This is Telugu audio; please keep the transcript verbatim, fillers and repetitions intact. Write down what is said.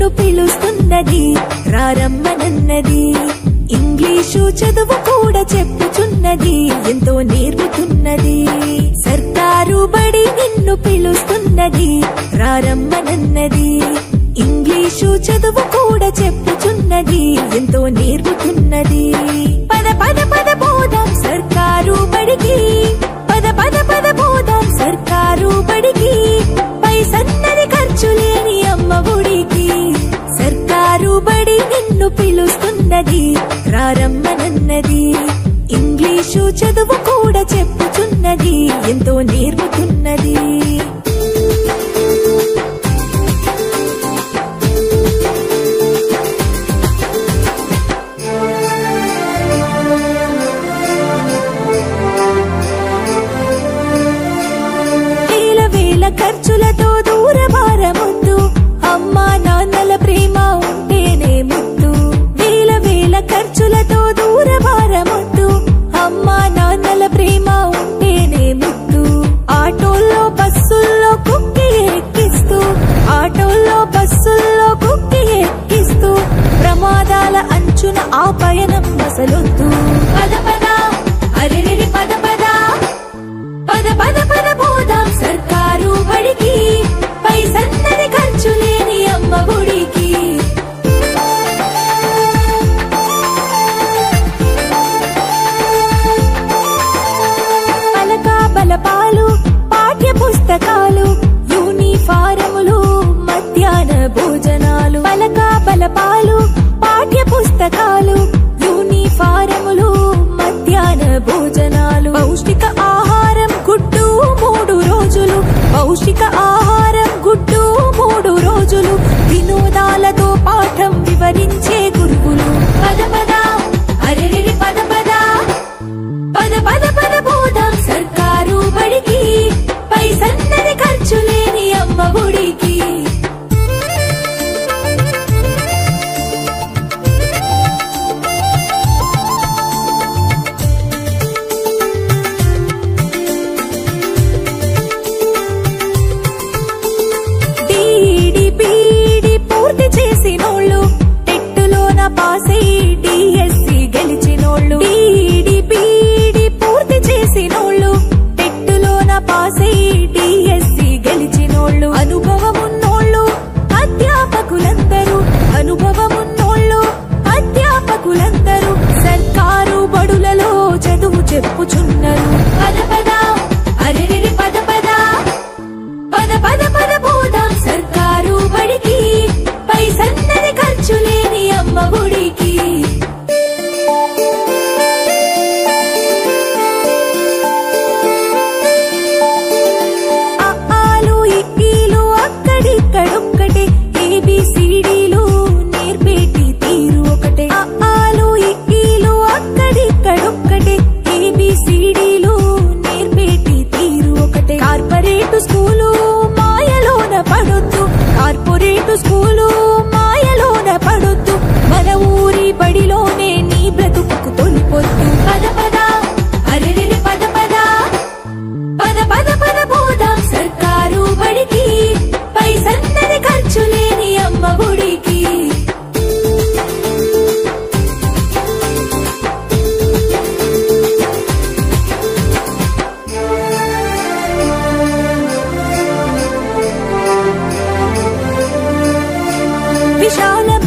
పిలుస్తున్నది రారమ్మనన్నది ఇంగ్లీషు చదువు కూడా చెప్పుచున్నది ఎంతో నేర్పుతున్నది సర్కారు బడి నిన్ను పిలుస్తున్నది రారమ్మనన్నది ఇంగ్లీషు చదువు కూడా చెప్పుచున్నది ఎంతో నేర్పుతున్నది పద పద పద పోదాం సర్కారు బడికి పద పద పద పోదాం సర్కారు బడికి పైసన్నది ఖర్చు లేని అమ్మ ఒడికి సర్కారు బడి నిన్ను పిలుస్తున్నది రారమ్మనన్నది ఇంగ్లీషు చదువు కూడా చెప్పుచున్నది ఎంతో నేర్పుతున్నది ఖర్చులతో దూరభారముద్దు అమ్మా నాన్నల ప్రేమ ఉంటేనే ముద్దు వేల వేల ఖర్చులతో దూరభారముద్దు అమ్మా నాన్నల ప్రేమ ఉంటేనే ముద్దు ఆటోల్లో బస్సుల్లో కుక్కి ఎక్కిస్తూ ఆటోల్లో బస్సుల్లో కుక్కి ఎక్కిస్తూ ప్రమాదాల అంచున ఆ పయనం అసలొద్దు పద పద అరెరెరి పద పద పద పద పద పోదాం సర్కారు బడికి పైసన్నది ఖర్చు లేని అమ్మ ఒడికి పలక బలపాలు పాఠ్య పుస్తకాలు యూనిఫారములు మధ్యాహ్న భోజనాలు పలక బలపాలు పాఠ్య పుస్తకాలు యూనిఫారములు మధ్యాహ్న భోజనాలు పౌష్టిక ఆహారం గుడ్డు మూడు రోజులు పౌష్టిక ఆహారం గుడ్డు మూడు రోజులు వినోదాలతో పాఠం వివరించే గురువులు పద పద అరెరెరి పద పద పద పద పద పోదాం సర్కారు బడికి పైసన్నది ఖర్చు లేని అమ్మ ఒడికి పాసై డిఎస్సి గెలిచినోళ్ళు డీడీ పీడీ పూర్తి చేసినోళ్ళు టెట్టులోన పాసై డిఎస్సి గెలిచినోళ్ళు అనుభవమున్నోళ్ళు అధ్యాపకులందరూ అనుభవమున్నోళ్ళు అధ్యాపకులందరూ సర్కారు బడులలో చదువు చెప్పుచున్నారు పద పద అరెరెరి పద పద పద పద పద పోదాం సర్కారు బడికి పైసన్నది ఖర్చు లేని అమ్మ ఒడికి ఆలు ఇక్కీలు అక్కడిక్కడొక్కటే ఏబిసిడీలు నేర్పేటి తీరు ఒకటే ఆలు ఇక్కీలు అక్కడిక్కడొక్కటే ఏబిసిడీలు నేర్పేటి తీరు ఒకటే కార్పొరేట్ స్కూలు మాయలోన పడొద్దు కార్పొరేట్ స్కూలు మాయలోన పడొద్దు మన ఊరి బడిలోనే నీ బ్రతుకు తొలిపొద్దు పద పద అరెరెరి పద పద పద పద పద పోదాం సర్కారు బడికి పైసన్నది ఖర్చు లేని అమ్మ ఒడికి విశాల